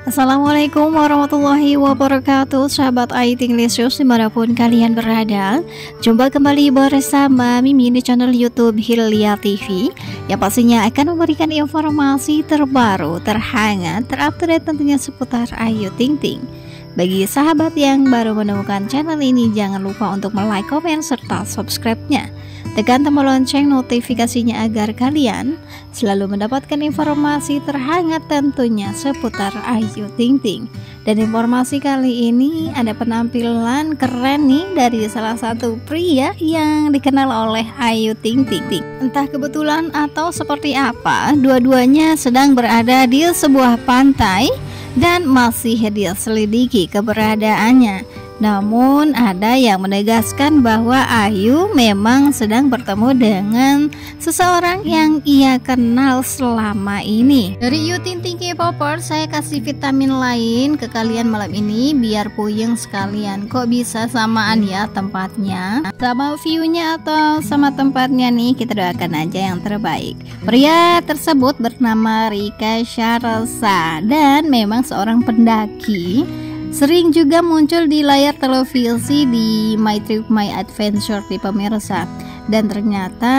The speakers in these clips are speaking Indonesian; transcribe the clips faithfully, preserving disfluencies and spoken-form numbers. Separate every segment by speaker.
Speaker 1: Assalamualaikum warahmatullahi wabarakatuh, sahabat Ayu Tinglisius dimanapun kalian berada. Jumpa kembali bersama Mimin di channel YouTube Hilya T V, yang pastinya akan memberikan informasi terbaru, terhangat, terupdate tentunya seputar Ayu Ting Ting. Bagi sahabat yang baru menemukan channel ini, jangan lupa untuk like, komen, serta subscribe-nya. Tekan tombol lonceng notifikasinya agar kalian selalu mendapatkan informasi terhangat tentunya seputar Ayu Ting Ting. Dan informasi kali ini ada penampilan keren nih dari salah satu pria yang dikenal oleh Ayu Ting Ting. Entah kebetulan atau seperti apa, dua-duanya sedang berada di sebuah pantai dan masih diselidiki keberadaannya. Namun ada yang menegaskan bahwa Ayu memang sedang bertemu dengan seseorang yang ia kenal selama ini. Dari Ayu Ting Ting K-popers, saya kasih vitamin lain ke kalian malam ini biar puyeng sekalian. Kok bisa samaan ya tempatnya sama view-nya atau sama tempatnya nih? Kita doakan aja yang terbaik. Pria tersebut bernama Rika Sharsa dan memang seorang pendaki. Sering juga muncul di layar televisi di My Trip My Adventure di pemirsa. Dan ternyata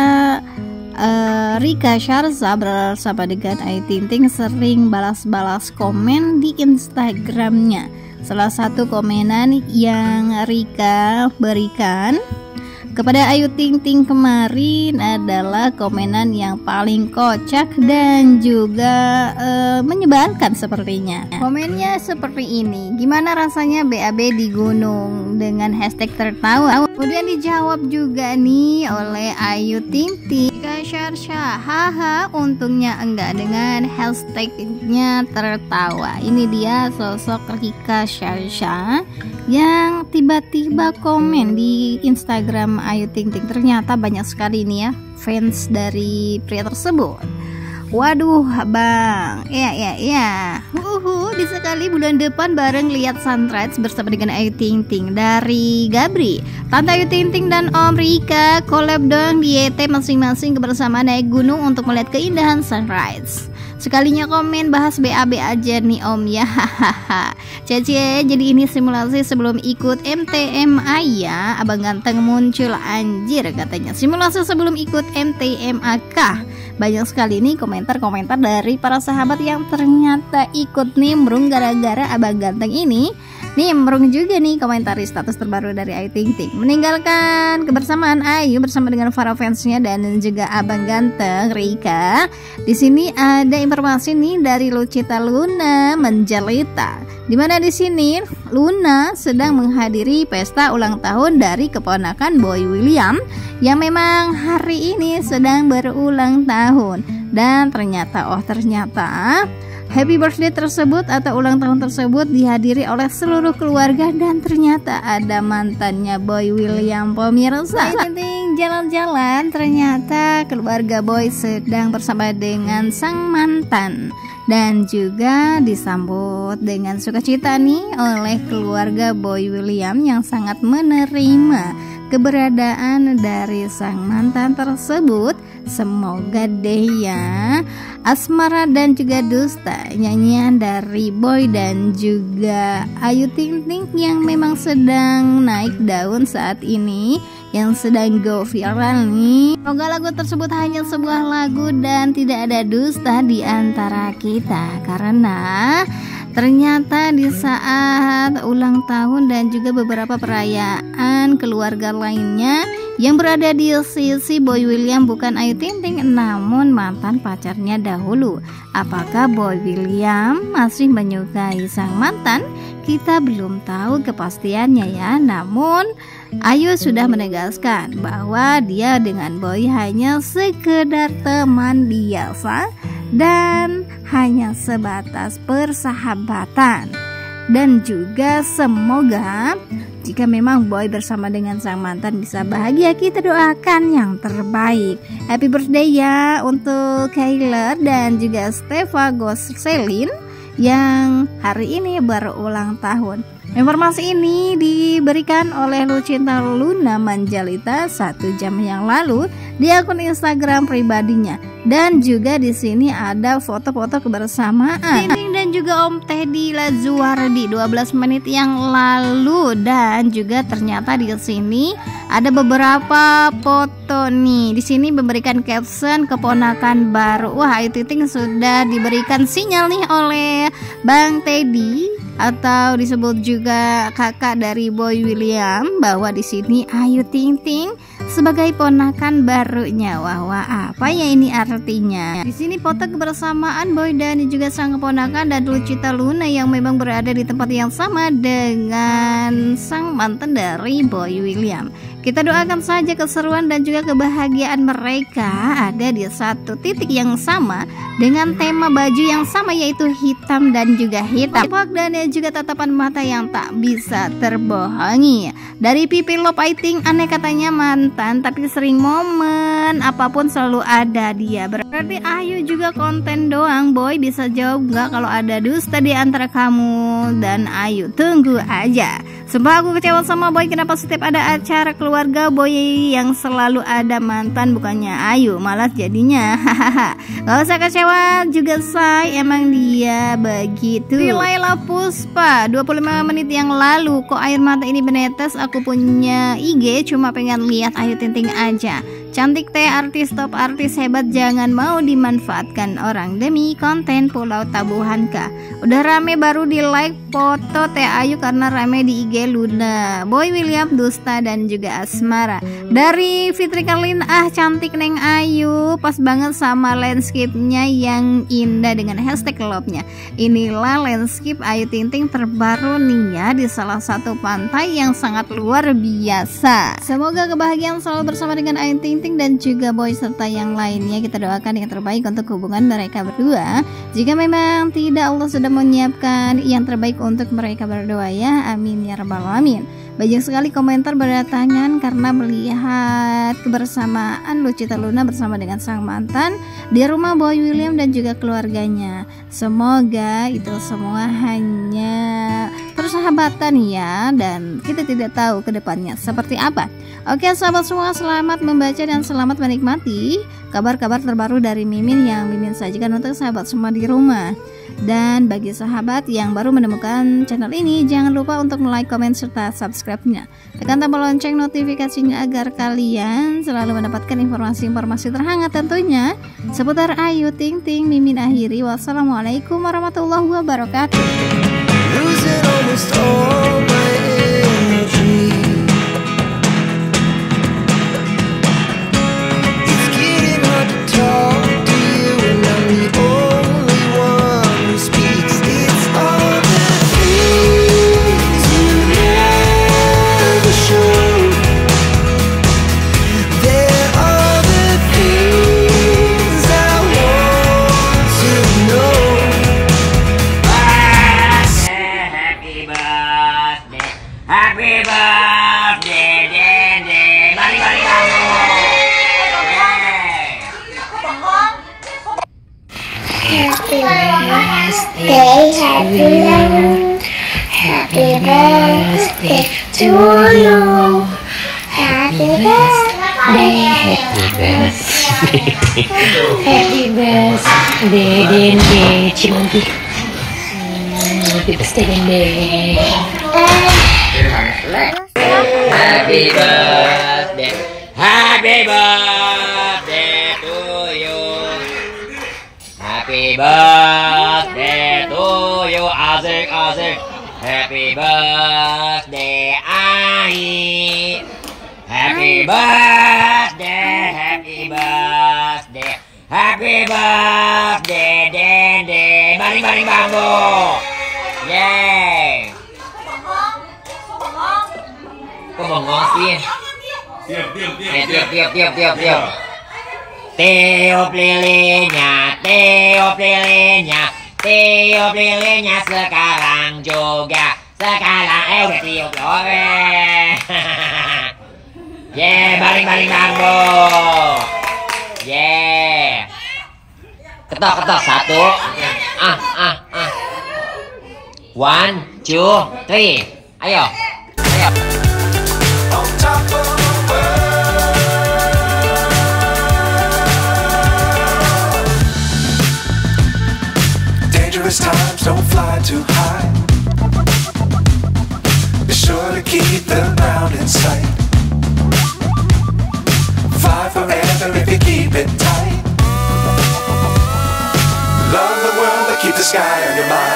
Speaker 1: uh, Rika Sharsa bersama dengan Ayu Ting Ting sering balas-balas komen di Instagramnya. Salah satu komenan yang Rika berikan kepada Ayu Ting Ting kemarin adalah komenan yang paling kocak dan juga e, menyebalkan sepertinya. Komennya seperti ini, gimana rasanya B A B di gunung, dengan hashtag tertawa. Kemudian dijawab juga nih oleh Ayu Ting Ting, Rika Sharsa, haha untungnya enggak, dengan hashtagnya tertawa. Ini dia sosok Rika Sharsa yang tiba-tiba komen di Instagram Ayu Ting Ting. Ternyata banyak sekali nih ya fans dari pria tersebut. Waduh bang, ya ya ya, uhu di sekali bulan depan bareng lihat sunrise bersama dengan Ayu Ting Ting. Dari Gabri, Tante Ayu Ting Ting dan Om Rika collab dong di Y T masing-masing kebersamaan naik gunung untuk melihat keindahan sunrise. Sekalinya komen bahas B A B aja nih Om ya, hahaha. Cece, jadi ini simulasi sebelum ikut M T M A ya, abang ganteng muncul anjir katanya. Simulasi sebelum ikut M T M A kah? Banyak sekali nih komentar-komentar dari para sahabat yang ternyata ikut nimbrung gara-gara abang ganteng ini. Nimbrung juga nih komentari status terbaru dari Ayu Ting Ting, meninggalkan kebersamaan Ayu bersama dengan para fansnya dan juga abang ganteng Rika. Di sini ada informasi nih dari Lucita Luna Menjalita, dimana di sini Luna sedang menghadiri pesta ulang tahun dari keponakan Boy William yang memang hari ini sedang berulang tahun. Dan ternyata oh ternyata happy birthday tersebut atau ulang tahun tersebut dihadiri oleh seluruh keluarga, dan ternyata ada mantannya Boy William pemirsa. Ayu Ting Ting jalan-jalan, ternyata keluarga Boy sedang bersama dengan sang mantan dan juga disambut dengan sukacita nih oleh keluarga Boy William yang sangat menerima keberadaan dari sang mantan tersebut. Semoga deh ya asmara dan juga dusta, nyanyian dari Boy dan juga Ayu Ting Ting yang memang sedang naik daun saat ini, yang sedang go viral nih. Semoga lagu tersebut hanya sebuah lagu dan tidak ada dusta di antara kita, karena ternyata di saat ulang tahun dan juga beberapa perayaan keluarga lainnya yang berada di sisi Boy William bukan Ayu Ting Ting, namun mantan pacarnya dahulu. Apakah Boy William masih menyukai sang mantan? Kita belum tahu kepastiannya ya. Namun Ayu sudah menegaskan bahwa dia dengan Boy hanya sekedar teman biasa dan hanya sebatas persahabatan. Dan juga semoga jika memang Boy bersama dengan sang mantan bisa bahagia, kita doakan yang terbaik. Happy birthday ya untuk Kyler dan juga Steva Gosselin yang hari ini berulang tahun. Informasi ini diberikan oleh Lucita Luna Menjalita satu jam yang lalu di akun Instagram pribadinya. Dan juga di sini ada foto-foto kebersamaan Ting Ting dan juga Om Teddy Lazuardi dua belas menit yang lalu. Dan juga ternyata di sini ada beberapa foto nih. Di sini memberikan caption keponakan baru. Wah, Ayu Ting Ting sudah diberikan sinyal nih oleh Bang Teddy atau disebut juga kakak dari Boy William bahwa di sini Ayu Ting Ting sebagai ponakan barunya. Wah, wah, apa ya ini artinya? Di sini foto kebersamaan Boy dan juga sang keponakan dan Lucita Luna yang memang berada di tempat yang sama dengan sang mantan dari Boy William. Kita doakan saja keseruan dan juga kebahagiaan mereka ada di satu titik yang sama dengan tema baju yang sama, yaitu hitam dan juga hitam. Dan juga tatapan mata yang tak bisa terbohongi. Dari pipi Love I think aneh katanya mantan, tapi sering momen apapun selalu ada dia. Berarti Ayu juga konten doang. Boy bisa jawab nggak kalau ada dusta di antara kamu dan Ayu? Tunggu aja. Sumpah aku kecewa sama Boy, kenapa setiap ada acara keluarga Boy yang selalu ada mantan, bukannya Ayu malah jadinya. Hahaha. Gak usah kecewa juga say, emang dia begitu. Laila Puspa dua puluh lima menit yang lalu, kok air mata ini menetes, aku punya I G cuma pengen lihat Ayu Ting Ting aja. Cantik teh, artis top, artis hebat, jangan mau dimanfaatkan orang demi konten Pulau Tabuhan kah. Udah rame baru di like foto teh Ayu karena rame di I G Luna, Boy William, dusta dan juga asmara. Dari Fitri Karlin, ah cantik Neng Ayu, pas banget sama landscape-nya yang indah dengan hashtag love-nya. Inilah landscape Ayu Ting Ting terbaru nih ya di salah satu pantai yang sangat luar biasa. Semoga kebahagiaan selalu bersama dengan Ayu Ting Ting dan juga Boy serta yang lainnya. Kita doakan yang terbaik untuk hubungan mereka berdua. Jika memang tidak, Allah sudah menyiapkan yang terbaik untuk mereka berdua ya. Amin ya rabbal alamin. Banyak sekali komentar berdatangan karena melihat kebersamaan Lucita Luna bersama dengan sang mantan di rumah Boy William dan juga keluarganya. Semoga itu semua hanya persahabatan ya, dan kita tidak tahu kedepannya seperti apa. Oke sahabat semua, selamat membaca dan selamat menikmati kabar-kabar terbaru dari Mimin yang Mimin sajikan untuk sahabat semua di rumah. Dan bagi sahabat yang baru menemukan channel ini, jangan lupa untuk like, komen, serta subscribe-nya. Tekan tombol lonceng notifikasinya agar kalian selalu mendapatkan informasi-informasi terhangat tentunya seputar Ayu Ting Ting. Mimin akhiri, wassalamualaikum warahmatullahi wabarakatuh.
Speaker 2: Happy birthday, Dede. Mari, mari, mari.
Speaker 3: Happy birthday, happy birthday to you. Happy birthday, happy birthday, happy birthday, Dede. Cimanti. Happy birthday, Dede.
Speaker 2: Happy birthday, happy birthday to you. Happy birthday to you, asik asik. Happy birthday, Ai. Happy birthday, happy birthday, happy birthday, Dede. Mari mari bangku. Yeay. Kok bengong sih? Tiup, tiup, tiup, tiup, tiup, tiup, tiup, tiup. Tiup lilinnya, tiup lilinnya, tiup lilinnya sekarang juga. Sekarang eh udah tiup loh, weh. Yeah, baling-baling bambu. Yeah. Ketok, ketok, satu. Ah, ah, ah. One, two, three. Ayo, ayo.
Speaker 4: perilous times, don't fly too high. Be sure to keep the ground in sight. Fly forever if you keep it tight. Love the world, but keep the sky on your mind.